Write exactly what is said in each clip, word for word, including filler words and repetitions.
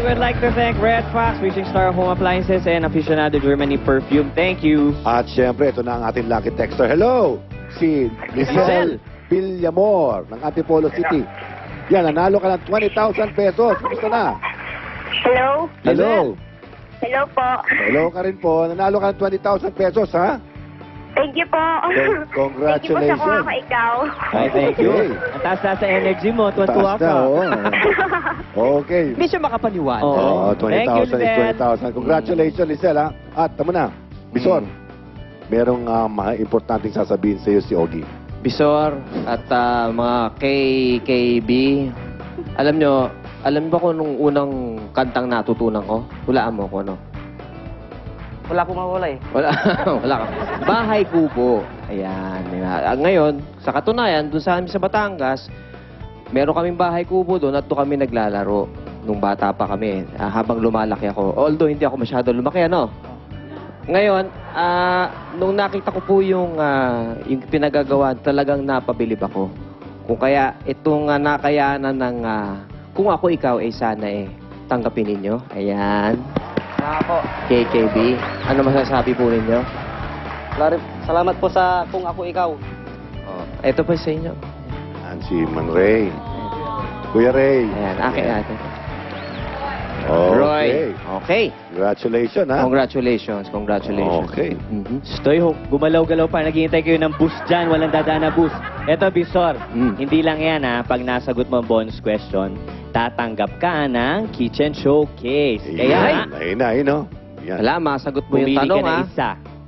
would like to thank Red Fox, Wishing Star Home Appliances, and Aficionado Germany Perfume. Thank you. At syempre, ito na ang ating lucky texter. Hello! Si Lizelle Villamor ng Antipolo City. Yan, nanalo ka ng twenty thousand pesos. Gusto na? Hello? Hello? Hello po. Hello ka rin po. Nanalo ka ng twenty thousand pesos, ha? Thank you po. Con- congratulations. Thank you po sa kung ikaw. Ay, thank you. Okay. Ang taas-taas sa energy mo, tuwa-tuwa Taas na, ka. oo. Okay. Hindi siya makapaniwala. Oo. Oo, Thank you, twenty thousand is Lizelle. twenty thousand. Congratulations, Lizelle, ha? At, tama na. Bison, merong uh, mga importanteng sasabihin sa iyo si Ogie. Bisor at ah, mga K K B. Alam nyo, alam ba kung nung unang kantang natutunan ko? Hulaan mo ko, ano? Wala akong mawala eh. Wala, wala ka. Bahay Kubo. Ayan. Ah, Ngayon, sa katunayan, doon sa amin sa Batangas, meron kaming bahay kubo doon at doon kami naglalaro nung bata pa kami, ah, habang lumalaki ako. Although hindi ako masyado lumaki, ano? Ngayon, ah, nung nakita ko po yung, ah, yung pinagagawa, talagang napabilib ako. Kung kaya itong uh, nakayanan ng, ah, kung ako ikaw, eh sana eh, tanggapin ninyo. Ayan. Mga po. K K B, ano masasabi po ninyo? Lari- Salamat po sa kung ako ikaw. Oh, ito po sa inyo. Yan si Man Ray. Kuya Ray. Ayan, akin natin. Okay. Roy. Okay. Congratulations, ha? Congratulations, congratulations. Okay. Mhm. Stoy, ho, gumalaw-galaw pa. Naghihintay kayo ng boost dyan. Walang dadaan na boost. Eto, Bisor. Mm. Hindi lang yan, ha. Pag nasagot mo ang bonus question, tatanggap ka ng Kitchen Showcase. Kaya, Ayan. Ayun na, ayun, no? Ayan. Wala, masagot mo yung pumili tanong, ka na ha? isa.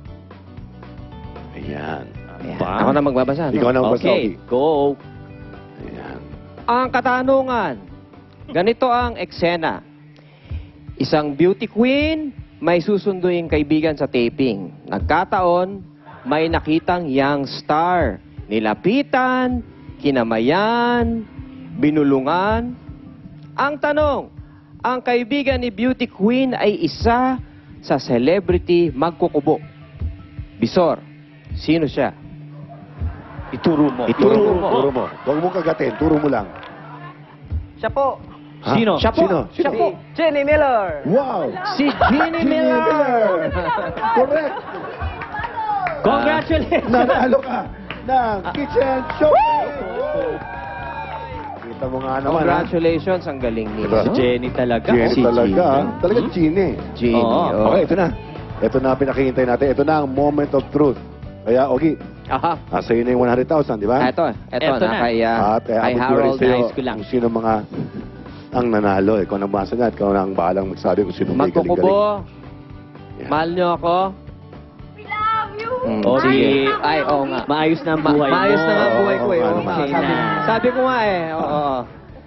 Ayan. Ayan. Ba? Ako na magbabasa. no? Ikaw na ang Okay, go. Ayan. Ang katanungan, ganito ang eksena. Isang beauty queen, may susunduing kaibigan sa taping. Nagkataon, may nakitang young star. Nilapitan, kinamayan, binulungan. Ang tanong, ang kaibigan ni beauty queen ay isa sa celebrity magkukubo. Bisor, sino siya? Ituro mo. Ituro Turo mo. mo. Turo mo. Huwag mong kagatin. Turo mo lang. Siya po. Ha? Sino? Siya po. Sino? Siya Sino? po. Jenny Miller. Wow! Si Jeannie Miller. Correct! Congratulations! Nanalo ka ng Kitchen Showcase! Kita mo nga naman, ha? Congratulations, ang galing ni Diba? Si Jenny talaga. Jenny Si talaga, Gina. ha? Talaga Gina. Jeannie. Oo. oh. Okay, ito na. Ito na ang pinakihintay natin. Ito na ang moment of truth. Kaya, Ogie, Aha. ah, sa'yo na yung one hundred thousand, di ba? Ah, Ito, ito, Eto na, na. kay, ah, At eh, kay abot ko rin Harold. sa'yo nais ko lang. kung sino mga ang nanalo. Ikaw nang basa na at ikaw nang bahalang magsabi kung sino may galing-galing. Magkukubo, Yan. mahal niyo ako. We love you. Mm, Oh, sige. sige. Ay, oo nga. Maayos na ang Ma- buhay mo. maayos na nga ang buhay ko eh. Oo, Oo oo, nga. okay Sabi, na. sabi ko nga eh. Oo. oo.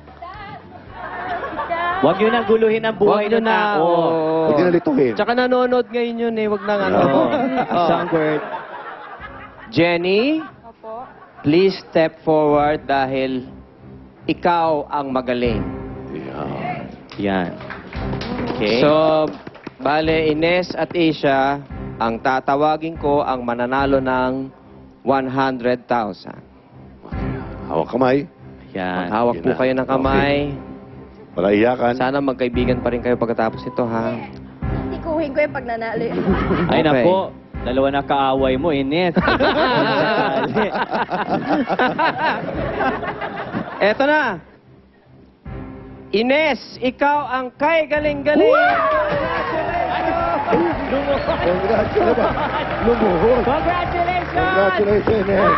Huwag nyo nang guluhin ang buhay Huwag ng niyo na. tao. oo. Huwag na lituhin. Tsaka nanonood ngayon yun eh. Huwag nang ano. Oo. Oo. Songbird. Jenny, Opo. please step forward dahil ikaw ang magaling. Yan. Yan. Okay. So, bale, Ines at Asia, ang tatawagin ko ang mananalo ng one hundred thousand. Hawak kamay. yan. Hawak yun po na. kayo ng kamay. Wala iyakan. Sana magkaibigan pa rin kayo pagkatapos ito, ha? Tikuhin ko yung pagnanalo. Ay, Okay. nako. Dalawa na kaaway mo, Ines. Eto na. Ines, ikaw ang kay galing-galing. Congratulations. Lumuhod. Congratulations! Congratulations, Ines.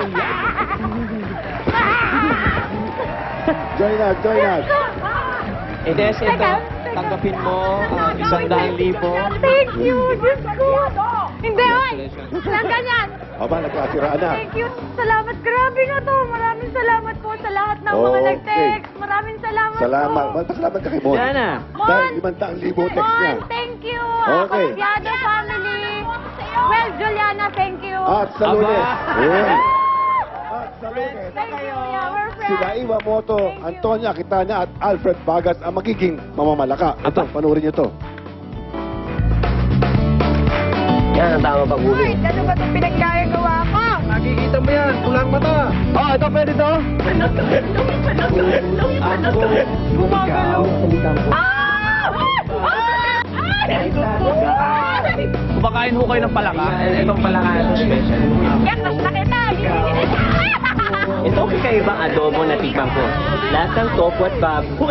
Join us, join us. Ines, ito, tanggapin mo ang isang daang libo. Thank you, Diyos ko. Hindi, oy. Congratulations. Lang ganyan. Aba, nagkasiraan na. Thank you. Salamat. Grabe na to. Maraming salamat po sa lahat ng mga Okay. nag-text. Maraming salamat Salamat. po. Mal- Salamat ka kay Mon. Yan na. Dahil limandang libo text niya. Mon, thank you. Okay. Colombiano family. Well, Juliana, thank you. At sa Aba. lunes. Ayan. At sa lunes. Thank you. Yeah, we're friends. Sila Iwamoto, Antonia Kitanya at Alfred Bagas ang magiging mamamalaka. Ito, panoorin niyo to. Yan ang tama pag Uy, ano ba itong pinaggagawa ko? Nakikita mo yan. Kulang mata. Oh, ito pwede to. Gumagalaw. Ah! Kumakain ho kayo ng palaka. Itong palaka ito special. Yak, mas nakita. Ito kakaibang adobo na tikman ko. Lahat ng tofu at baboy.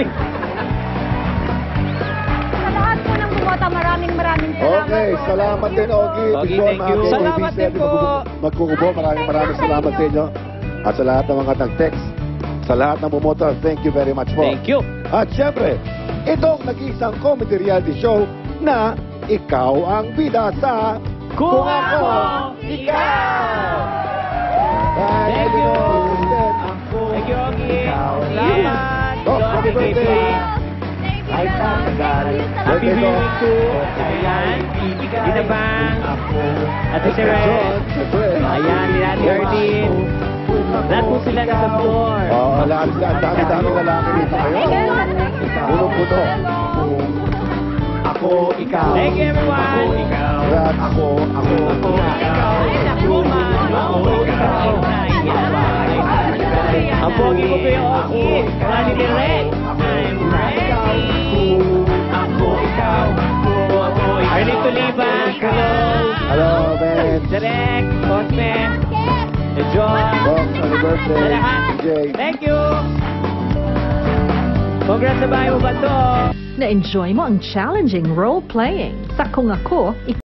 Sa lahat po ng bumota, maraming maraming salamat Okay, po. salamat din, Ogie. Ogie, Before thank you. mga Salamat K B C, din po. Magkukubo, maraming maraming salamat sa inyo. At sa lahat ng mga nag-text, sa lahat ng bumoto, thank you very much po. Thank you. At syempre, itong nag-iisang comedy reality show na ikaw ang bida sa Kung Ako, Ikaw! Thank you. Thank you, Ogie. Salamat. Oh, happy birthday. Thank you, Lord. Happy Birthday, viewing to Ayan, Tita Bang, Ate Seret. Siyempre. Ayan, ni Ate Ardeen. Lahat po sila nasa floor. Oo, lahat sila. Ang dami-dami lalaki dito ngayon. Puno-puno. Ako, ikaw. Thank you, everyone. Ako, ikaw. Congrats. Ako, ako, ako, ikaw. Ay, naku, man. Ako, ikaw. Ang pogi ko kayo, Ogie. Rani Direk. I'm ready. Ako, ikaw. Ako, ako, ikaw. Arlene Tuliban. Hello. Hello, man. Direk. Cosme. John. Box, happy birthday. Sa lahat. D J. Thank you. Congrats sa bahay mo ba to? Na-enjoy mo ang challenging role-playing sa Kung Ako,